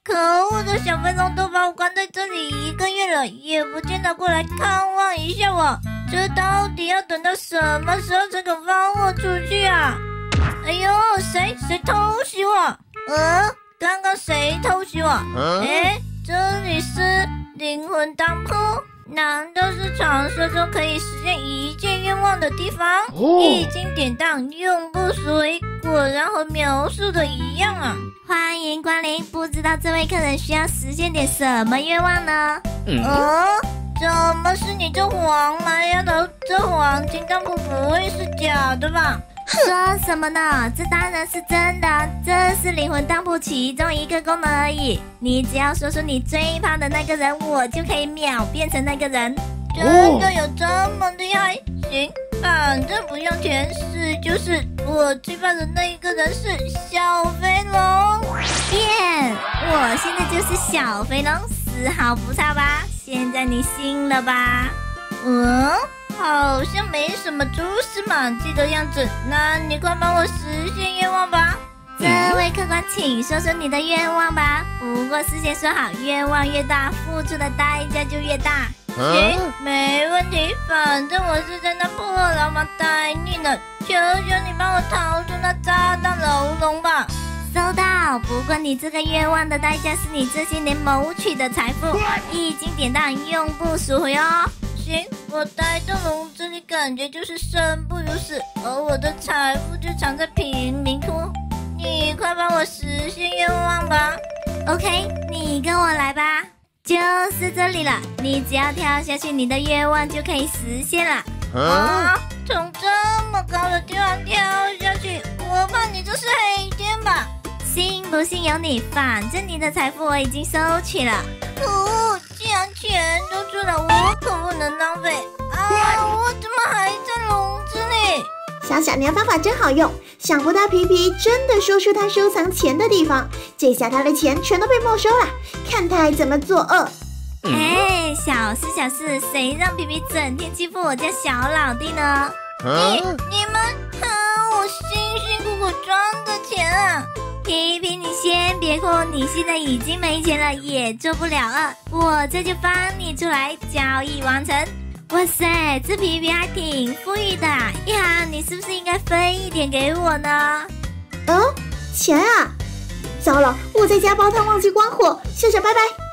可恶的小飞龙都把我关在这里1个月了，也不见得过来看望一下我。这到底要等到什么时候才肯放我出去啊？哎呦，谁偷袭我？刚刚谁偷袭我？这里是灵魂当铺？难道是传说中可以实现一切愿望的地方？一经典当，永不赎回，果然和描述的一样啊！欢迎光临，不知道这位客人需要实现点什么愿望呢？怎么是你这黄麻丫头？这黄金当铺不会是假的吧？说什么呢？这当然是真的，这是灵魂当铺其中一个功能而已。你只要说出你最怕的那个人，我就可以秒变成那个人。真的有这么厉害？行，反正不用钱，是就是我最怕的那一个人是小飞龙。变，我现在就是小飞龙，丝毫不差吧？现在你信了吧？好像没什么蛛丝马迹的样子，那你快帮我实现愿望吧。这位客官，请说说你的愿望吧。不过事先说好，愿望越大，付出的代价就越大。行，没问题，反正我是在那破牢房待腻了，求求你帮我逃出那炸弹牢笼吧。收到，不过你这个愿望的代价是你这些年谋取的财富，一经典当，永不赎回哦。行，我待在笼子里，感觉就是生不如死，而我的财富就藏在贫民窟。你快帮我实现愿望吧。OK， 你跟我来吧，就是这里了。你只要跳下去，你的愿望就可以实现了。从这么高的地方跳下去，我怕你就是黑天吧？信不信由你，反正你的财富我已经收取了。可恶，既然钱都出了，我可不能浪费啊！我怎么还在笼子里？ 小娘方法真好用，想不到皮皮真的说出他收藏钱的地方，这下他的钱全都被没收了，看他还怎么作恶。 小事，谁让皮皮整天欺负我家小老弟呢？你们我辛辛苦苦赚的钱啊！皮皮，你先别哭，你现在已经没钱了，也做不了了，我这就放你出来，交易完成。哇塞，这皮皮还挺富裕的呀，你是不是应该分一点给我呢？ 钱啊！糟了，我在家煲汤忘记关火，笑笑拜拜。